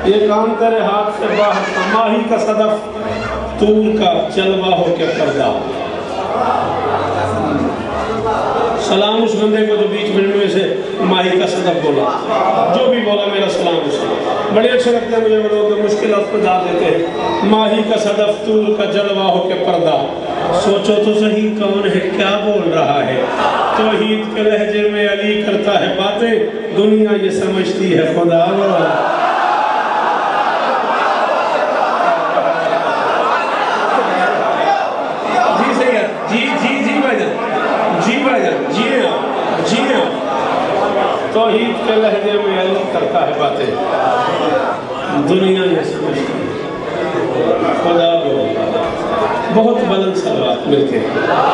یہ کام تیرے ہاتھ سے باہر تھا، ماہی کا صدف طور کا جلوہ ہو کے پردہ. سلام اس بندے کو جو بیچ میں سے ماہی کا صدف بولا، جو بھی بولا میرا سلام اس کو. بڑے اچھے لگتے ہیں مجھے وہ لوگ مشکلات کو جا دیتے ہیں. ماہی کا صدف طور کا جلوہ ہو کے پردہ، سوچو تو صحیح کون ہے کیا بول رہا ہے. توحید کے لہجے میں علی کرتا ہے باتیں، دنیا یہ سمجھتی ہے خدا. توحید کے لہجے میں علی کرتا ہے باتیں، دنیا یہ سمجھتی ہے خدا کو. بہت بلند صلوات مل کے.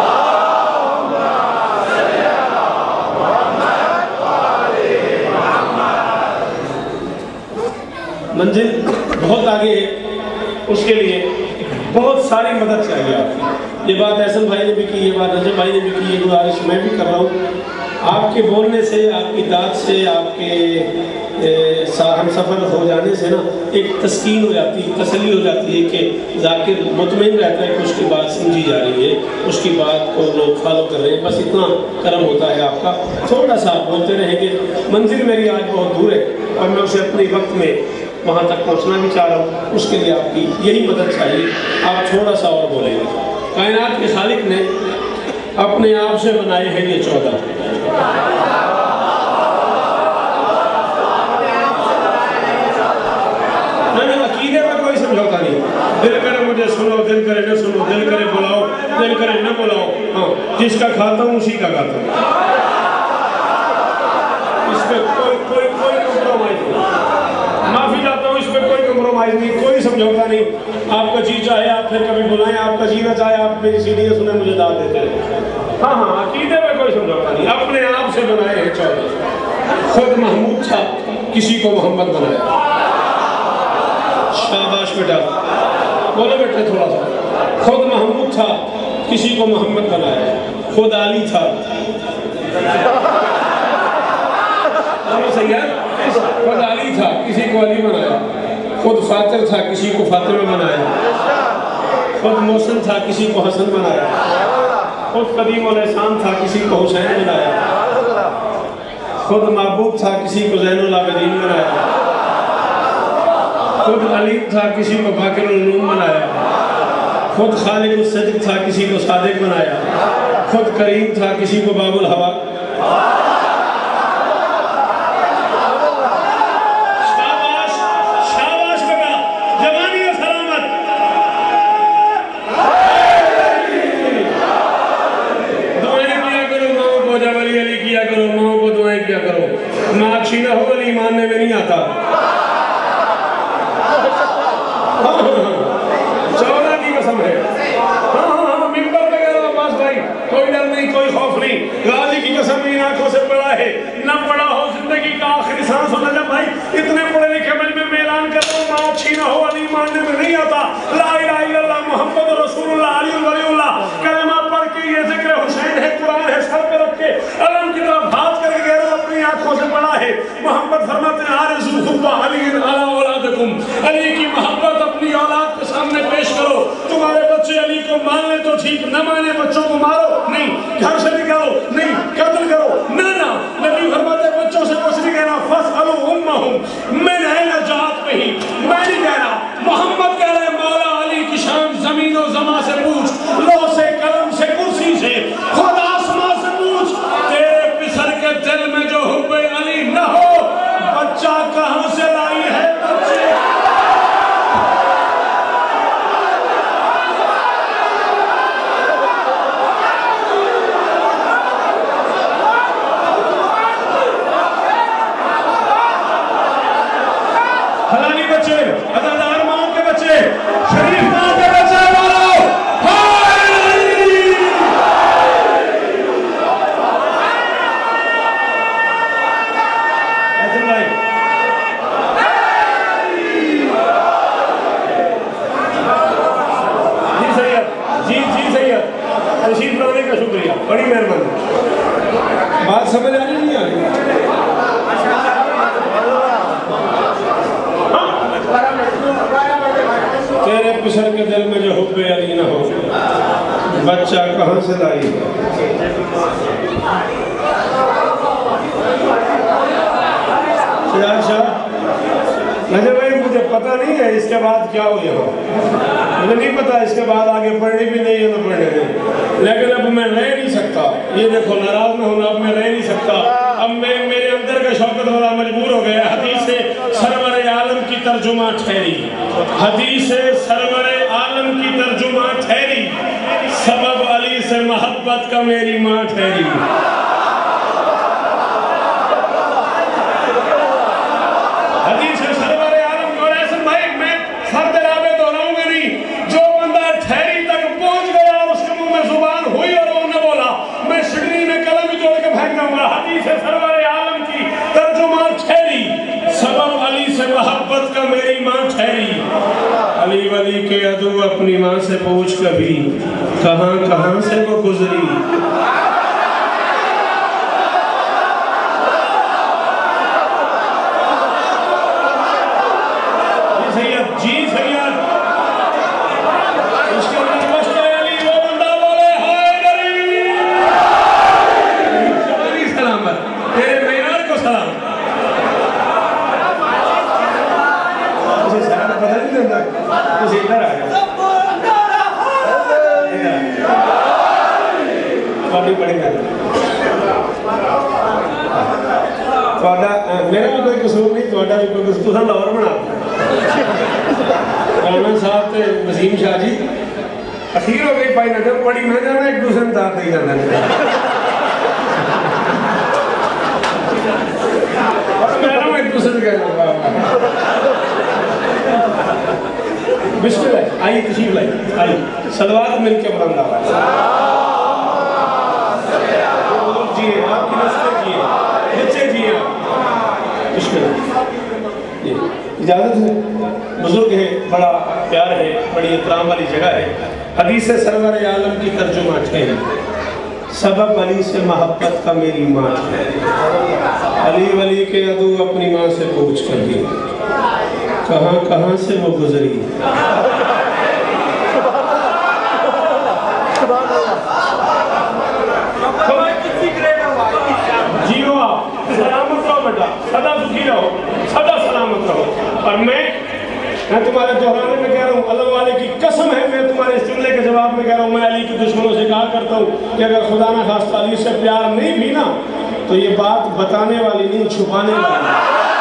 منزل بہت آگے ہے، اس کے لیے بہت ساری مدد چاہیے آپ کی. یہ بات احسن بھائی نے بھی کی، یہ بات اجے بھائی نے بھی کی، یہ گزارش میں بھی کر رہا ہوں. آپ کے بولنے سے، آپ کی داد سے، آپ کے ہم سفر ہو جانے سے نا ایک تسکین ہو جاتی ہے، تسلی ہو جاتی ہے کہ ذاکر مطمئن رہتا ہے کہ اس کی بات سمجھی جا رہی ہے، اس کی بات کو لوگ فالو کر رہے ہیں. بس اتنا کرم ہوتا ہے آپ کا. تھوڑا سا آپ بولتے رہیں گے. منزل میری آج بہت دور ہے اور میں اسے اپنے وقت میں وہاں تک پہنچنا بھی چاہ رہا ہوں. اس کے لیے آپ کی یہی مدد چاہیے. آپ تھوڑا سا اور بولیں گے. کائنات کے خالق نے اپنے آپ سے بنائے ہیں یہ 14. عقیدے میں کوئی سمجھوتا نہیں. دل کرے مجھے سنو، دل کرے نہ سنو، دل کرے بلاؤ، دل کرے نہ بلاؤ. ہاں، جس کا کھاتا ہوں اسی کا کھاتا ہوں. اس پہ کوئی کمپرومائز نہیں. معافی چاہتا ہوں، اس پہ کوئی کمپرومائز نہیں، کوئی سمجھوتا نہیں. آپ کا جی چاہے آپ پھر کبھی بلائیں، آپ کا جی نہ چاہے آپ میری سیڑھیاں سنیں مجھے داد دیتے ہیں. ہاں ہاں، عقیدے میں کوئی سمجھوتا نہیں. اپنے آپ سے بنائے ہیں 14. خود محمود تھا، کسی کو محمد بنایا. شاباش بیٹا، بولو بیٹے تھوڑا سا. خود محمود تھا، کسی کو محمد بنایا. خود علی تھا. خود علی تھا، کسی کو علی بنایا. خود فاتر تھا، کسی کو فاطمہ بنایا. خود محسن تھا، کسی کو حسن بنایا. خود قدیم الاحسان تھا، کسی کو حسین بنایا. خود معبود تھا، کسی کو زین العابدین بنایا. خود علیم تھا، کسی کو باقر العلوم بنایا. خود خالق الصدق تھا، کسی کو صادق بنایا. خود کریم تھا، کسی کو باب الہوا. اچھی نہ ہو علی ماننے میں نہیں آتا. 14 کی قسم ہے. ہاں ہاں ہاں، ممبر پہ گیا عباس بھائی، کوئی ڈر نہیں، کوئی خوف نہیں. غازی کی قسم ان آنکھوں سے پڑا ہے، نہ پڑا ہو زندگی کا آخری سانس ہونا. جب بھائی اتنے پڑھے لکھے مجمع میں اعلان کر رہا ہوں، ماں اچھی نہ ہو علی ماننے میں نہیں آتا. لا الہ الا اللہ محمد رسول اللہ علی ولی اللہ. کلمہ پڑھ کے یہ ذکر حسین ہے، قرآن ہے، سر پہ رکھ کے علم کی طرف ہاتھ کر کے کہہ رہا ہوں، اپنی آنکھوں سے پڑا ہے. محمد فرماتے ہیں آرزو حب علی علی اولادکم. علی کی محبت اپنی اولاد کے سامنے پیش کرو. تمہارے بچے علی کو مان لیں تو ٹھیک، نہ مانے بچوں کو مارو نہیں، گھر سے نکالو نہیں، قتل کرو نہ. نبی فرماتے ہیں بچوں سے کچھ نہیں کہنا. فَاسْأَلُوا أُمَّهُمْ مِنْ أَيْنَ جَاءَتْ بِهِ. میں نہیں کہہ رہا، محمد کہہ رہے مولا علی کی شان زمین و زمان سے پوچھ، لو سے، قلم سے، کرسی سے، خود آسمان سے پوچھ. تیرے پسر کے دل میں جو حب علی نہ ہو، بچہ کہاں سے لائی ہے بچے. حلالی بچے، عزادار ماں کے بچے، شریف ماں کے بچے والو، حسن بھائی جی سید، جی سید، تشریف لانے کا شکریہ، بڑی مہربانی. بات سمجھ آ رہی نہیں آ رہی؟ پسر کے دل میں جو حب علی نہ ہو بچہ کہاں سے لائی نجم بھائی مجھے پتہ نہیں ہے اس کے بعد کیا ہو یہاں مجھے نہیں پتا اس کے بعد آگے پڑھنی بھی نہیں ہے نہ پڑھنے نہیں لیکن اب میں رہ نہیں سکتا یہ دیکھو ناراض نہ ہونا اب میں رہ نہیں سکتا اب میں میرے اندر کا شوکت والا مجبور ہو گیا حدیث سرور عالم کی ترجمہ ٹھہری حدیث سرور عالم کی ترجمہ ٹھہری سبب علی سے محبت کا میری ماں ٹھہری حدیث سرور عالم کو ایسے بھائی میں فرد رابط دہراؤں گا نہیں جو بندہ ٹھہری تک پہنچ گیا اور اس کے منہ میں زبان ہوئی اور وہ نہ بولا میں شگنی میں قلم ہی توڑ کے پھینک دوں گا حدیث سرور عالم کی ترجمہ ٹھہری سبب علی سے محبت کا میری ماں ٹھہری علی ولی کے عدو اپنی ماں سے پوچھ کبھی کہاں کہاں سے وہ گزری میرا بھی کوئی قصور نہیں توڑا بھی کوئی قصور تُساں لاہور بنا رانا صاحب تے وسیم شاہ جی اخیر ہو گئی پائی نجم پڑی میں جانا ایک دوسرے میں دار نہیں جانا میں رہا ہوں ایک دوسرے کہنا بسم اللہ آئیے تشریف لائی آئیے صلوات مل کے بلند آواز جیے آپ کی نسلیں جیے بچے جیے بسم اللہ اجازت ہے بزرگ ہے بڑا پیار ہے بڑی احترام والی جگہ ہے حدیث سرور عالم کی ترجمہ ٹھہری سبب علی سے محبت کا میری ماں ٹھہری علی ولی کے عدو اپنی ماں سے پوچھ کر دی کہاں کہاں سے وہ گزری جیو آپ سلامت رہو بیٹا سدا سکھی رہو سدا سلامت رہو اور میں تمہارے دہرانے میں کہہ رہا ہوں اللہ والے کی قسم ہے میں تمہارے اس جملے کے جواب میں کہہ رہا ہوں میں علی کے دشمنوں سے کہا کرتا ہوں کہ اگر خدا نہ خواستہ علی سے پیار نہیں بھی نا تو یہ بات بتانے والی نہیں چھپانے والی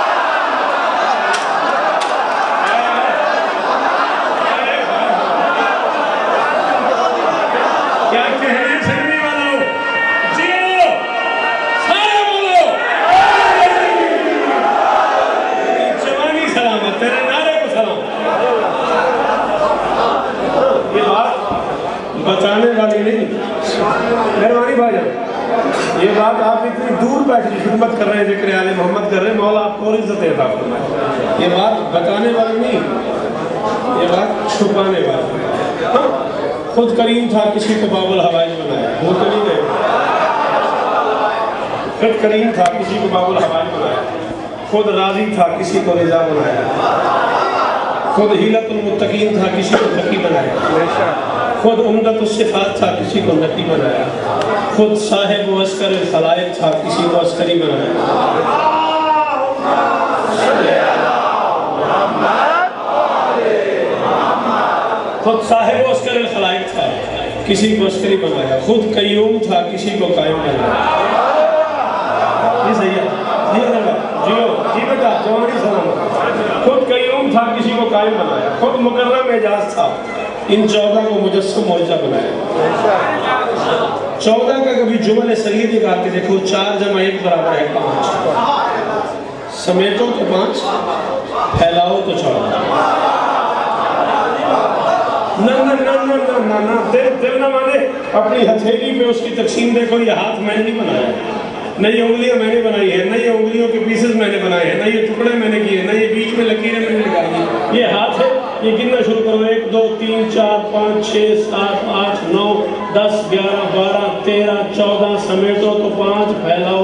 کیا کہنے سننے والا ہو جیو سارے بولو جوانی سلامت تیرے نعرے کو سلام یہ بات بتانے والی نہیں مہربانی بھائی جان یہ بات آپ اتنی دور بیٹھ کی خدمت کر رہے ہیں ذکر آل محمد کر رہے ہیں مولا آپ کو اور عزت عطا فرمائے یہ بات بتانے والی نہیں یہ بات چھپانے والی خود کریم تھا کسی کو باب الحوائج بنایا وہ تو نہیں گئے خود کریم تھا کسی کو باب الحوائج بنایا خود راضی تھا کسی کو رضا بنایا خود حیلت المتقین تھا کسی کو تقی بنایا خود عمدت الصفات تھا کسی کو نقی بنایا خود صاحب و عسکر خلائق تھا کسی کو عسکری بنایا خود صاحب و عسکر خلائق تھا کسی کو عسکری بنایا خود قیوم تھا کسی کو قائم بنایا یہ صحیح ہے جی بیٹا جوانی سلام خود قیوم تھا کسی کو قائم بنایا خود مکرم اعجاز تھا ان 14 کو مجسم معجزہ بنایا 14 کا کبھی جمل صغیر نکال کے دیکھو 4 جمع 1 برابر ہے 5 سمیٹو تو 5 پھیلاؤ تو 14 دل نہ مانے اپنی ہتھیلی پہ اس کی تقسیم دیکھو یہ ہاتھ میں نے نہیں بنایا نہ یہ انگلیاں میں نے بنائی ہے نہ یہ انگلیوں کے پیسز میں نے بنائے ہیں نہ یہ ٹکڑے میں نے کیے نہ یہ بیچ میں لکیریں میں نے لگائی ہیں یہ ہاتھ ہے یہ گننا شروع کرو 1 2 3 4 5 6 7 8 9 10 11